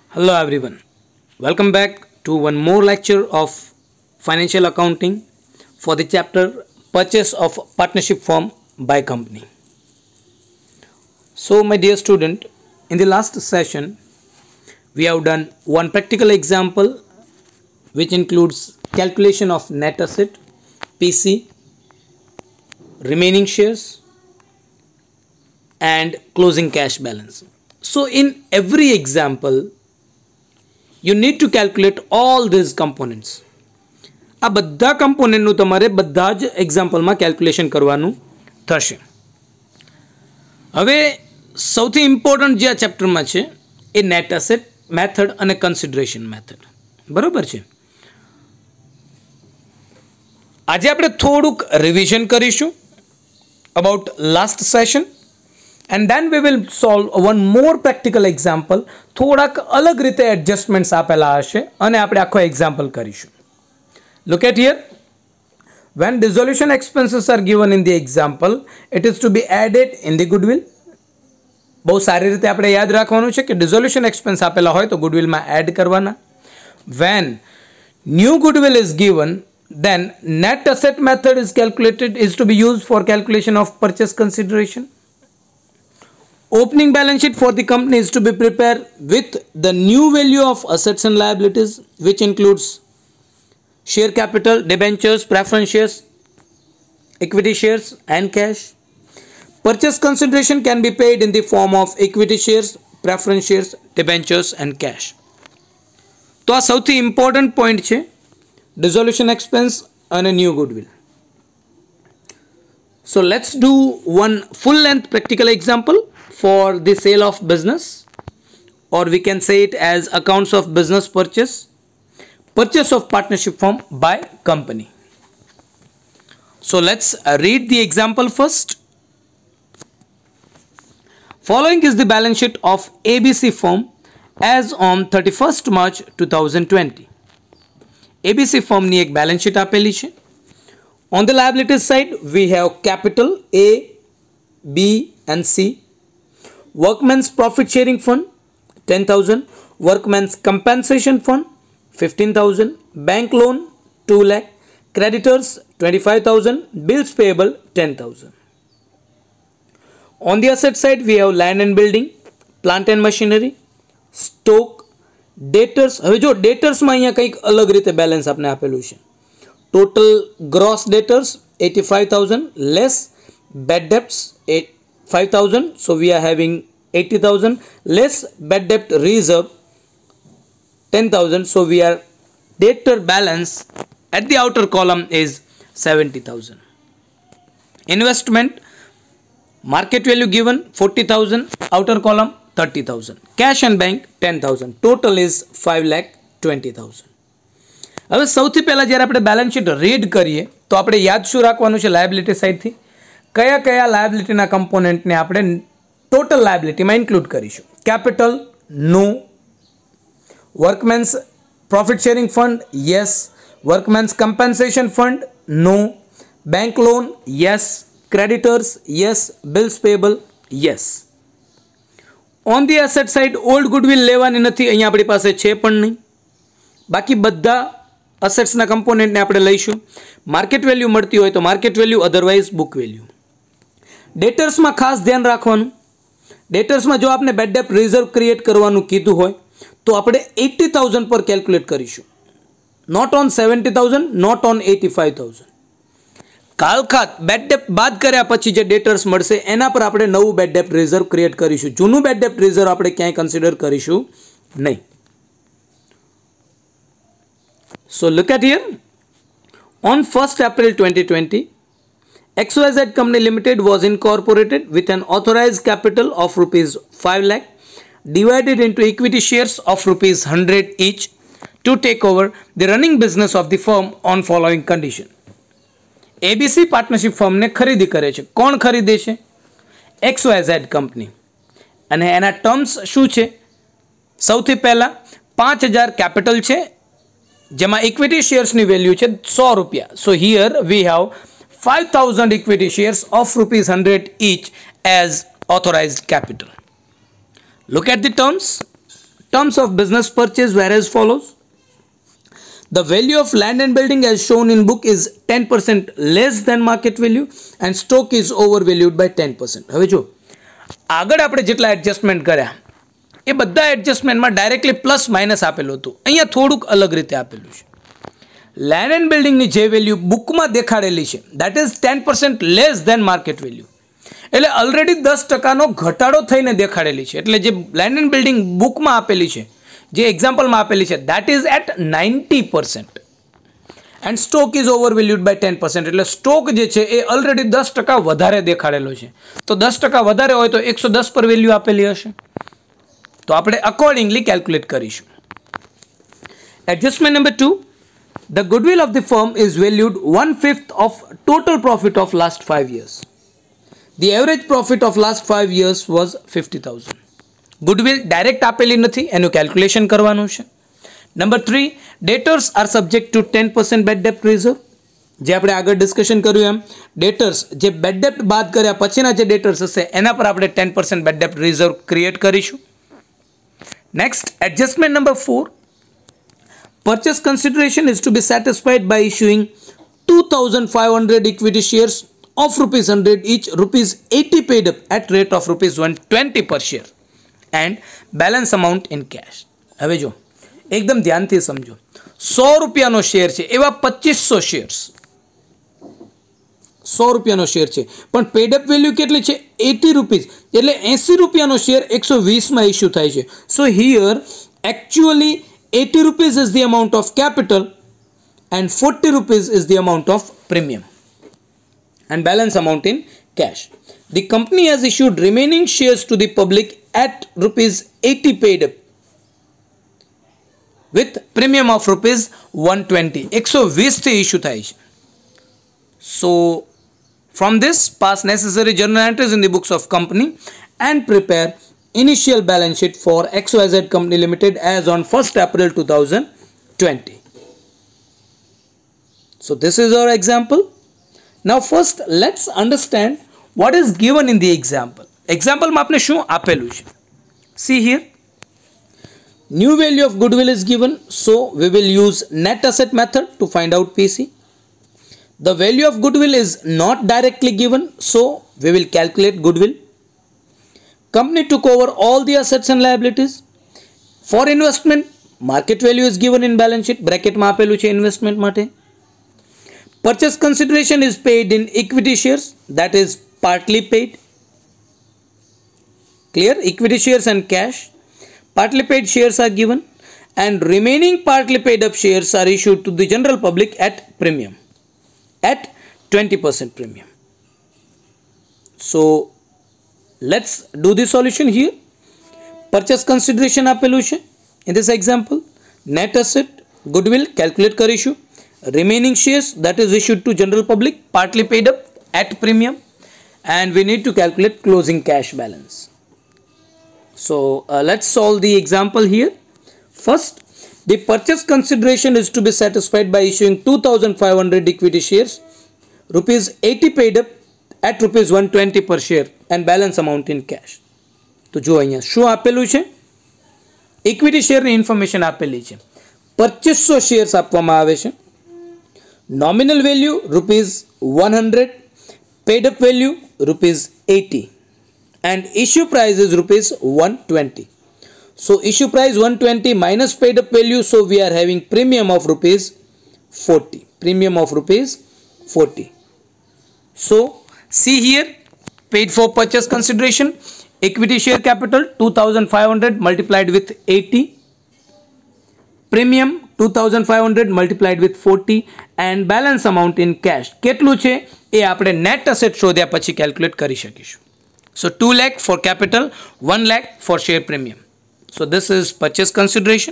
Hello everyone. Welcome back to one more lecture of financial accounting for the chapter purchase of partnership firm by company. So my dear student, in the last session we have done one practical example which includes calculation of net asset, PC, remaining shares and closing cash balance. So in every example you need to calculate all these components. આ બધા કમ્પોનન્ટનું તમારે બધા જ એક્ઝામ્પલમાં calculation કરવાનું થશે. હવે સૌથી important જે આ ચેપ્ટરમાં છે એ નેટ એસેટ મેથડ અને કન્સિડરેશન મેથડ. બરોબર છે. આજે આપણે થોડુંક રિવિઝન કરીશું about last session. And then we will solve one more practical example. થોડાક અલગ રીતે એડજસ્ટમેન્ટ્સ આપેલા હશે અને આપણે આખો એક્ઝામ્પલ કરીશું. Look at here. When dissolution expenses are given in the example, it is to be added in the goodwill. બહુ સારી રીતે આપણે યાદ રાખવાનું છે કે dissolution expense આપેલા હોય તો goodwill માં એડ કરવાના. When new goodwill is given, then net asset method is calculated, is to be used for calculation of purchase consideration. Opening balance sheet for the company is to be prepared with the new value of assets and liabilities, which includes share capital, debentures, preference shares, equity shares and cash. Purchase consideration can be paid in the form of equity shares, preference shares, debentures and cash. તો આ સૌથી important point છે, dissolution expense અને new goodwill. So let's do one full length practical example for the sale of business, or we can say it as accounts of business purchase of partnership firm by company. So let's read the example first. Following is the balance sheet of ABC firm as on 31st March 2020. ABC firm ની એક balance sheet આપેલી છે. On the liabilities side, we have capital A, B and C. Workmen's profit sharing fund 10,000, workmen's compensation fund 15,000, bank loan 2 lakh, creditors 25,000, bills payable 10,000. On the asset side, we have land and building, plant and machinery, stock, debtors. હવે જો debtorsમાં અહીંયા કંઈક અલગ રીતે balance આપણે આપેલું છે. Total gross debtors 85,000 less bad debts 5,000, so we are having 80,000 less bad debt reserve 10,000, so we are debtor balance at the outer column is 70,000. Investment market value given 40,000, outer column 30,000. Cash and bank 10,000. Total is 5,20,000. હવે સૌથી પહેલાં જ્યારે આપણે balance sheet read કરીએ તો આપણે યાદ શું રાખવાનું છે લાયબિલિટી સાઇડથી, કયા કયા લાયબિલિટીના કમ્પોનન્ટને આપણે ટોટલ લાયબિલિટીમાં ઇન્ક્લુડ કરીશું. Capital no, workmen's profit sharing fund yes, workmen's compensation fund no, bank loan yes, creditors yes, bills payable yes. On the asset side old goodwill લેવાની નથી, અહીંયા આપણી પાસે છે પણ નહીં. બાકી બધા અસેટ્સના કમ્પોનન્ટને આપણે લઈશું. માર્કેટ વેલ્યુ મળતી હોય તો market value, otherwise book value. ડેટર્સમાં ખાસ ધ્યાન રાખવાનું, ડેટર્સમાં જો આપણે બેડ ડેટ રિઝર્વ ક્રિએટ કરવાનું કીધું હોય તો આપણે 80,000 પર કેલ્ક્યુલેટ કરીશું, નોટ ઓન 70,000, નોટ ઓન 85,000. કાલખાત બેડ ડેટ બાદ કર્યા પછી જે ડેટર્સ મળશે એના પર આપણે નવું બેડ ડેટ રિઝર્વ ક્રિએટ કરીશું. જૂનું બેડ ડેટ રિઝર્વ આપણે ક્યાંય કન્સિડર કરીશું નહીં. So look at here. On 1st April 2020, XYZ Company Limited was incorporated with an authorized capital of rupees 5 lakh divided into equity shares of rupees 100 each to take over the running business of the firm on following condition. ABC partnership firm ને ખરીદી કરે છે. કોણ ખરીદે છે? XYZ Company. અને એના terms શું છે? સૌથી પહેલા 5,000 કેપિટલ છે, જેમાં ઇક્વિટી શેર્સની વેલ્યુ છે 100 રૂપિયા. So here we have 5,000 equity shares of rupees 100 each as authorized capital. Look at the terms. Terms of business purchase were as follows. The value of land and building as shown in book is 10% less than market value and stock is overvalued by 10%. હવે જો આગળ આપણે જેટલા adjustment કર્યા એ બધા એડજસ્ટમેન્ટમાં directly plus minus આપેલું હતું. અહીંયા થોડુંક અલગ રીતે આપેલું છે. લેન્ડ એન્ડ બિલ્ડિંગની જે વેલ્યુ બુકમાં દેખાડેલી છે that is 10% less than market value. એટલે ઓલરેડી 10%નો ઘટાડો થઈને દેખાડેલી છે. એટલે જે લેન્ડ એન્ડ બિલ્ડિંગ બુકમાં આપેલી છે, જે એક્ઝામ્પલમાં આપેલી છે, that is at 90% and stock is overvalued by 10%. એટલે સ્ટોક જે છે એ ઓલરેડી 10% વધારે દેખાડેલો છે. તો 10% વધારે હોય તો 110 પર વેલ્યુ આપેલી હશે. તો આપણે અકોર્ડિંગલી કેલ્ક્યુલેટ કરીશું. Adjustment number 2, the goodwill of the firm is valued 1/5 of total profit of last 5 years. The average profit of last 5 years was 50,000. Goodwill direct આપેલી નથી, એનું કેલ્ક્યુલેશન કરવાનું છે. Number 3, debtors are subject to 10% bad debt reserve. જે આપણે આગળ discussion કર્યું એમ ડેટર્સ જે બેડ ડેપ્ટ બાદ કર્યા પછીના જે ડેટર્સ હશે એના પર આપણે 10% બેડ ડેપ્ટ રિઝર્વ ક્રિએટ કરીશું. Next, adjustment number 4, purchase consideration is to be satisfied by issuing 2,500 equity shares of rupees 100 each, rupees 80 paid up at rate of rupees 120 per share and balance amount in cash. હવે જો એકદમ ધ્યાનથી સમજો, 100 રૂપિયાનો share છે એવા 2500 shares, 100 રૂપિયાનો share છે પણ પેડ અપ વેલ્યુ કેટલી છે 80 રૂપીઝ, એટલે 80 રૂપિયાનો શેર 120માં ઇસ્યુ થાય છે. So here actually 80 rupees is the amount of capital and 40 rupees is the amount of premium and balance amount in cash. The company has issued remaining shares to the public at rupees 80 paid up with premium of rupees 120. 120 થી issue થાય છે. So from this, pass necessary journal entries in the books of company and prepare initial balance sheet for XYZ Company Limited as on 1st April 2020. So this is our example. Now first let's understand what is given in the example. Example માં આપણે શું આપેલું છે? See here, new value of goodwill is given, so we will use net asset method to find out PC. The value of goodwill is not directly given, so we will calculate goodwill. Company took over all the assets and liabilities. For investment, market value is given in balance sheet. Bracket માં આપેલું છે investment માટે. Purchase consideration is paid in equity shares, that is partly paid. Clear? Equity shares and cash. Partly paid shares are given and remaining partly paid up shares are issued to the general public at premium, at 20% premium. So let's do the solution here. Purchase consideration આપેલું છે in this example. Net asset, goodwill calculate કરીશું. Remaining shares that is issued to general public partly paid up at premium, and we need to calculate closing cash balance. So let's solve the example here. First, the purchase consideration is to be satisfied by issuing 2,500 equity shares, rupees 80 paid up at rupees 120 per share and balance amount in cash. તો જો અહીંયા શું આપેલું છે? Equity શેરની information આપેલી છે. 2500 shares આપવામાં આવે છે. Nominal value rupees 100, paid up value rupees 80 and issue price is rupees 120. So issue price 120 minus paid up value, so we are having premium of rupees 40. Premium of rupees 40. So see here, paid for purchase consideration, equity share capital 2,500 multiplied with 80, premium 2,500 multiplied with 40 and balance amount in cash. કેટલું છે એ આપણે net asset શોધ્યા પછી calculate કરી શકીશું. So 2 lakh for capital, 1 lakh for share premium. So this is purchase consideration.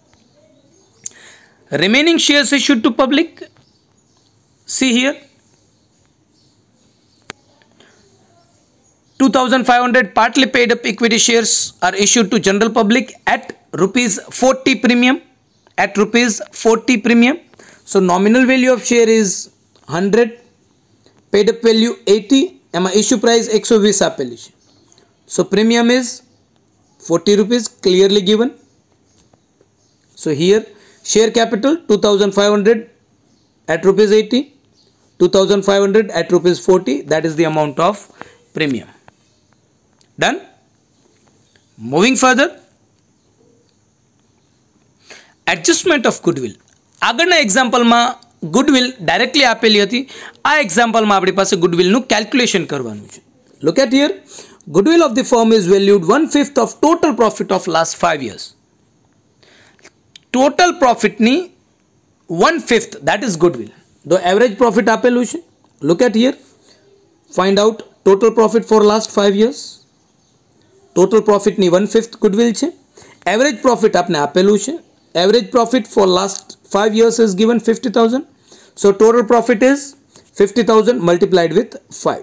Remaining shares issued to public. See here, 2,500 partly paid up equity shares are issued to general public at rupees 40 premium. At rupees 40 premium. So nominal value of share is 100, paid up value 80, and issue price 120 આપેલી છે. So premium is 40 rupees clearly given. So here share capital 2500 at rupees 80, 2500 at rupees 40, that is the amount of premium. Done. Moving further, adjustment of goodwill. આગળના એક્ઝામ્પલમાં goodwill directly આપેલી હતી. આ એક્ઝામ્પલમાં આપણી પાસે ગુડવિલનું calculation કરવાનું છે. Look at here. Goodwill of the firm is valued 1/5 of total profit of last 5 years. Total profit ni 1/5, that is goodwill. The average profit આપેલું છે. Look at here. Find out total profit for last 5 years. Total profit ni 1/5 goodwill છે. Average profit આપને આપેલું છે. Average profit for last 5 years is given 50,000. So total profit is 50,000 multiplied with 5.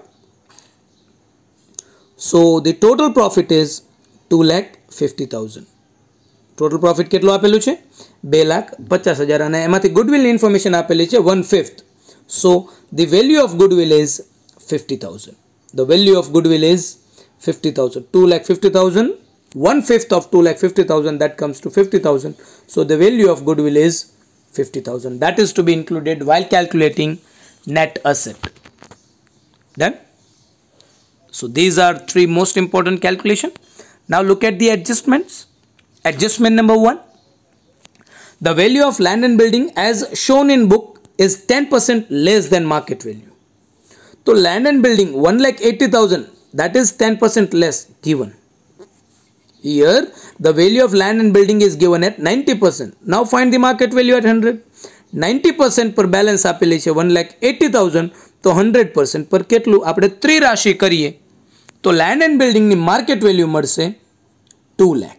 So the total profit is 2,50,000. Total profit કેટલું આપેલું છે? 2,50,000 અને એમાંથી goodwill information આપેલી છે 1/5. So the value of goodwill is 50,000. The value of goodwill is 50,000. 2,50,000. 1/5 of 2,50,000, that comes to 50,000. So the value of goodwill is 50,000. That is to be included while calculating net asset. Done. So these are 3 most important calculation. Now look at the adjustments. Adjustment number 1. The value of land and building as shown in book is 10% less than market value. So land and building 1,80,000, that is 10% less given. Here the value of land and building is given at 90%. Now find the market value at 100. 90% પર balance આપેલી છે 1,80,000. તો 100% પર કેટલું? આપણે ત્રિરાશી કરીએ તો land and building ની market value મળશે 2 lakh.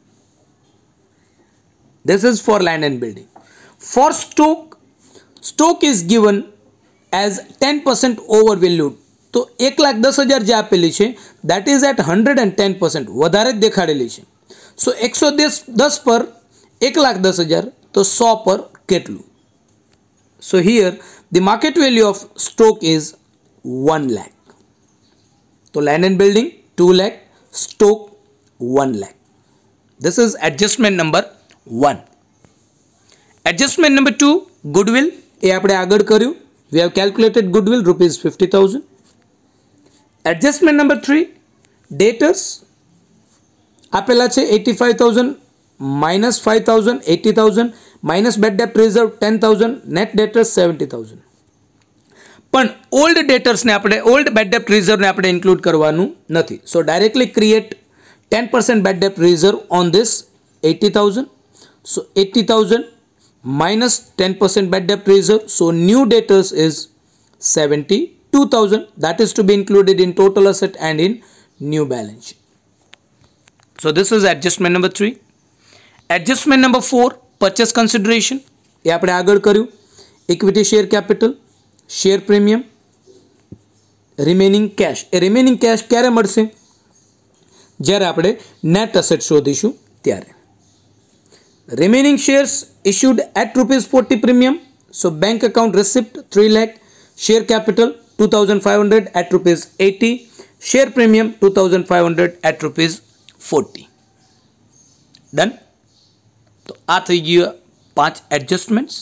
This is for land and building. For stock is given as 10% overvalued. તો 1,10,000 જે આપેલી છે that is at 110%, વધારે જ દેખાડેલી છે. So 110 પર 1,10,000 તો 100 પર કેટલું? So here the market value of stock is 1 lakh. So land and building 2 lakh, stock 1 lakh. This is adjustment number 1. Adjustment number 2, goodwill. એ આપણે આગળ કર્યું. We have calculated goodwill rupees 50,000. Adjustment number 3, debtors આપેલા છે 85,000 minus 5,000 80,000 minus bad debt reserve 10,000, net debtors 70,000. પણ old debtors ને આપણે old bad debt reserve ને આપણે include કરવાનું નથી. So directly create 10% bad debt reserve on this 80,000. So 80,000 minus 10% bad debt reserve. So new debtors is 72,000. That is to be included in total asset and in new balance sheet. So this is adjustment number 3. Adjustment number 4, purchase consideration. એ આપણે આગળ કર્યું. Equity share capital, share premium, remaining cash. એ remaining cash ક્યારે મળશે? જ્યારે આપણે net asset શોધીશું ત્યારે. Remaining shares issued at rupees 40 premium. So bank account receipt 3 lakh, share capital 2,500 at rupees 80, share premium 2,500 at rupees 40. Done. તો આ થઈ ગયું 5 adjustments.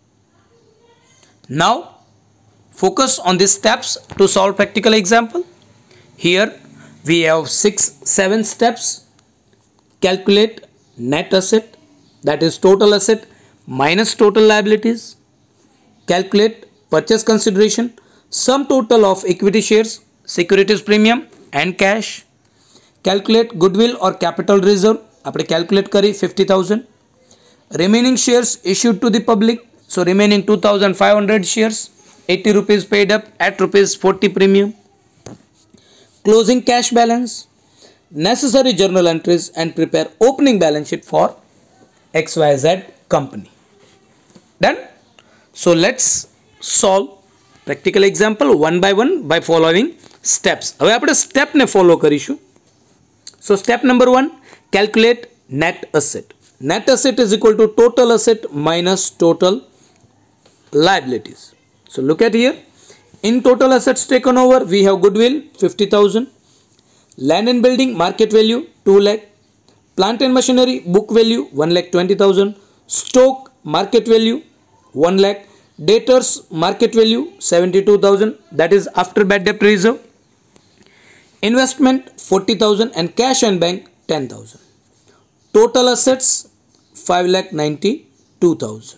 Now focus on the steps to solve practical example. Here we have 6-7 steps. Calculate net asset, that is total asset minus total liabilities. Calculate purchase consideration, sum total of equity shares, securities premium and cash. Calculate goodwill or capital reserve. આપણે calculate કરી 50,000. Remaining shares issued to the public. So remaining 2,500 shares, 80 rupees paid up at rupees 40 premium. Closing cash balance, necessary journal entries and prepare opening balance sheet for XYZ company. Done. So let's solve practical example one by one by following steps. હવે આપણે step ને follow કરીશું. So step number 1, calculate net asset. Net asset is equal to total asset minus total liabilities. So look at here. In total assets taken over, we have goodwill 50,000, land and building market value 2 lakh, plant and machinery book value 1,20,000, stock market value 1 lakh, debtors market value 72,000, that is after bad debt reserve, investment 40,000 and cash and bank 10,000. Total assets 5,92,000.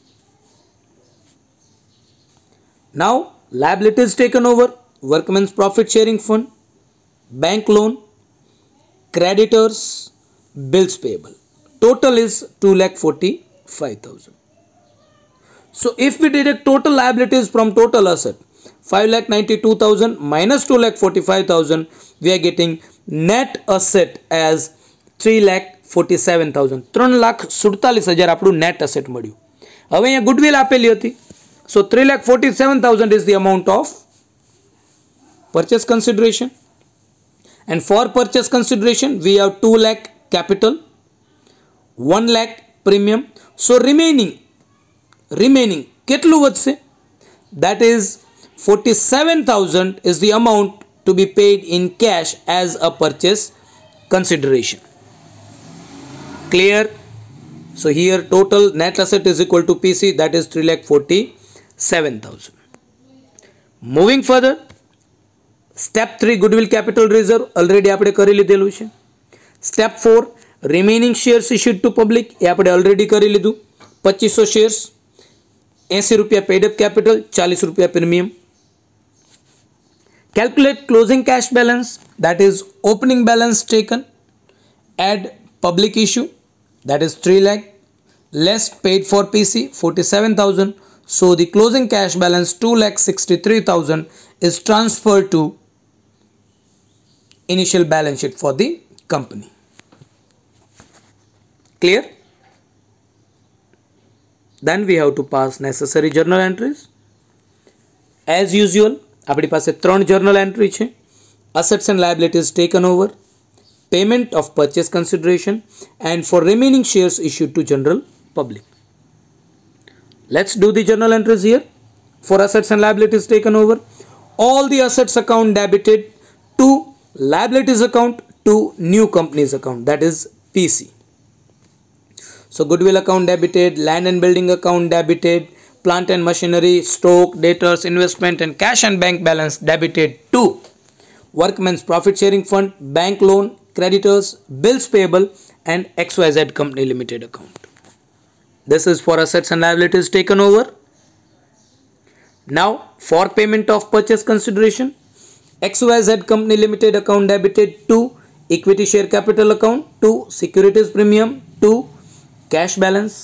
Now liabilities taken over: workmen's profit sharing fund, bank loan, creditors, bills payable. Total is 2,45,000. So if we deduct total liabilities from total asset 5,92,000 minus 2,45,000, we are getting net asset as 3,47,000. 3,47,000 આપણું net asset મળ્યું. હવે અહીંયા goodwill આપેલી હતી. So 3,47,000 is the amount of purchase consideration. And for purchase consideration, we have 2 lakh capital, 1 lakh premium. So remaining કેટલું વધશે? That is 47,000 is the amount to be paid in cash as a purchase consideration. Clear? So here total net asset is equal to PC, that is 3,47,000. Moving further, step 3 goodwill capital reserve already આપણે કરી લીધેલું છે. Step 4 remaining shares issued to public એ આપણે already કરી લીધું. 2500 shares, 80 રૂપિયા paid up capital, 40 રૂપિયા premium. Calculate closing cash balance, that is opening balance taken, add public issue, that is 3 lakh, less paid for PC 47,000. So the closing cash balance 2,63,000 is transferred to initial balance sheet for the company. Clear? Then we have to pass necessary journal entries. As usual, આપણી પાસે 3 journal entry છે: assets and liabilities taken over, payment of purchase consideration, and for remaining shares issued to general public. Let's do the journal entries here. For assets and liabilities taken over, all the assets account debited to liabilities account to new company's account, that is PC. So goodwill account debited, land and building account debited, plant and machinery, stock, debtors, investment and cash and bank balance debited to workmen's profit sharing fund, bank loan, creditors, bills payable and XYZ company limited account. This is for assets and liabilities taken over. Now for payment of purchase consideration, XYZ company limited account debited to equity share capital account, to securities premium, to cash balance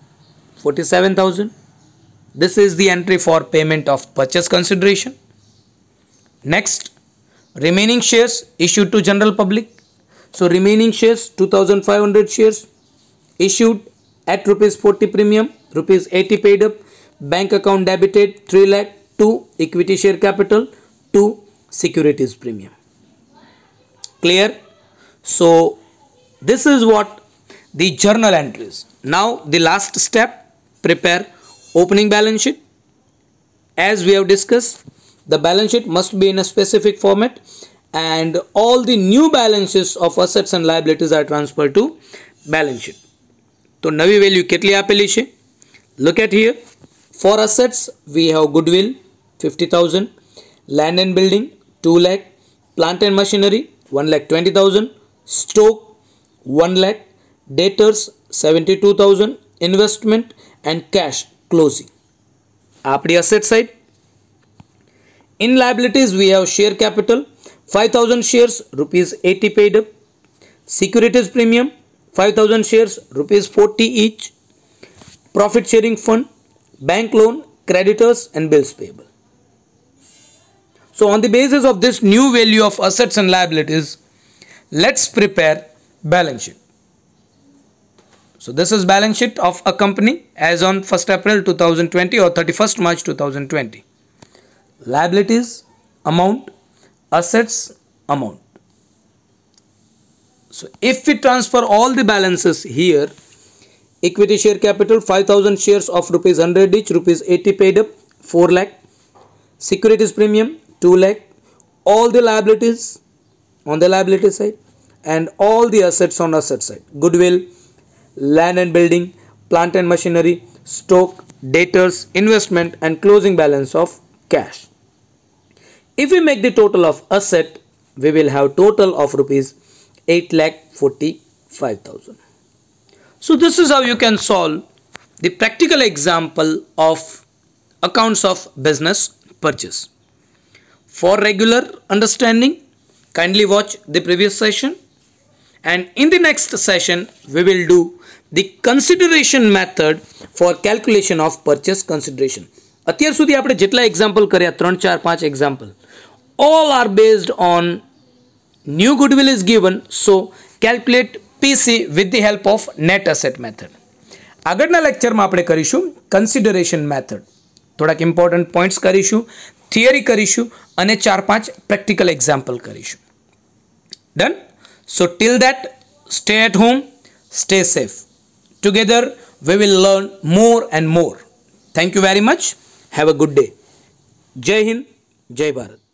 47,000. This is the entry for payment of purchase consideration. Next, remaining shares issued to general public. So remaining shares 2,500 shares issued at rupees 40 premium, rupees 80 paid up, bank account debited 3 lakh, to equity share capital, to securities premium. Clear? So this is what the journal entries. Now the last step, prepare opening balance sheet. As we have discussed, the balance sheet must be in a specific format and all the new balances of assets and liabilities are transferred to balance sheet. So નવી value કેટલી આપેલી છે? Look at here. For assets we have goodwill 50,000, land and building 2 lakh, plant and machinery 1,20,000, stock 1 lakh, debtors 72,000, investment and cash closing. આપણી asset side. In liabilities we have share capital 5,000 shares, rupees 80 paid up, securities premium 5,000 shares, rupees 40 each, profit sharing fund, bank loan, creditors and bills payable. So on the basis of this new value of assets and liabilities, let's prepare balance sheet. So this is balance sheet of a company as on 1st April 2020 or 31st March 2020. Liabilities amount, assets amount. So if we transfer all the balances here, equity share capital 5,000 shares of rupees 100 each, rupees 80 paid up 4 lakh, securities premium 2 lakh, all the liabilities on the liability side and all the assets on asset side, goodwill, land and building, plant and machinery, stock, debtors, investment and closing balance of cash. If we make the total of asset, we will have total of rupees 8,45,000. So this is how you can solve the practical example of accounts of business purchase. For regular understanding, kindly watch the previous session, and in the next session we will do the consideration method for calculation of purchase consideration. અત્યાર સુધી આપણે જેટલા example કર્યા 3, 4, 5 example, all are based on new goodwill is given, so calculate PC with the help of net asset method. આગળના લેક્ચરમાં આપણે કરીશું consideration method. થોડાક ઇમ્પોર્ટન્ટ પોઈન્ટ્સ કરીશું, થિયરી કરીશું અને 4-5 પ્રેક્ટિકલ એક્ઝામ્પલ કરીશું. Done? So till that, stay at home, stay safe. Together we will learn more and more. Thank you very much. Have a good day. Jai Hind, Jai Bharat.